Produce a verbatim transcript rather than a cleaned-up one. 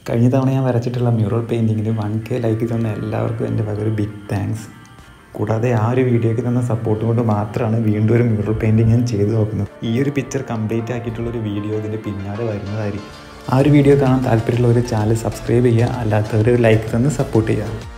കഴിഞ്ഞ തവണ ഞാൻ വരച്ചിട്ടുള്ള മ്യൂറൽ പെയിൻറ്റിങ്ങിന് വൺ കെ ലൈക്ക് തന്ന എല്ലാവർക്കും എൻ്റെ വക ഒരു ബിഗ് താങ്ക്സ്. കൂടാതെ ആ ഒരു വീഡിയോയ്ക്ക് തന്ന സപ്പോർട്ട് കൊണ്ട് മാത്രമാണ് വീണ്ടും ഒരു മ്യൂറൽ പെയിൻറ്റിങ് ഞാൻ ചെയ്തു നോക്കുന്നത്. ഈ ഒരു പിക്ചർ കംപ്ലീറ്റ് ആക്കിയിട്ടുള്ളൊരു വീഡിയോ ഇതിൻ്റെ പിന്നാലെ വരുന്നതായിരിക്കും. ആ ഒരു വീഡിയോ കാണാൻ താല്പര്യമുള്ള ഒരു ചാനൽ സബ്സ്ക്രൈബ് ചെയ്യുക, അല്ലാത്തവർ ലൈക്ക് തന്ന് സപ്പോർട്ട് ചെയ്യുക.